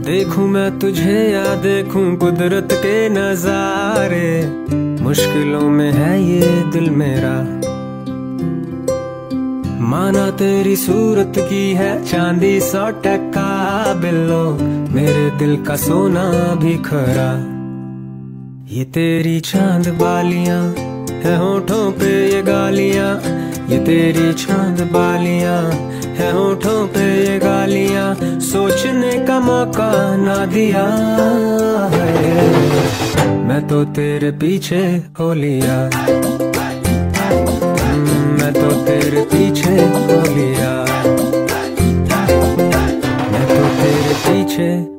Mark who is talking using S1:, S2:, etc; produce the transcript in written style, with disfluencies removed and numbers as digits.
S1: देखूं मैं तुझे या देखूं कुदरत के नजारे, मुश्किलों में है ये दिल मेरा। माना तेरी सूरत की है चांदी 100% बिल्लो, मेरे दिल का सोना भी खरा। ये तेरी चांद बालियां है होठों पे ये गालियां, ये तेरी चांद बालियां है होठों पे ये गालियां, सोचने का मौका ना दिया है। मैं तो तेरे पीछे हो लिया, मैं तो तेरे पीछे हो लिया, मैं तो तेरे पीछे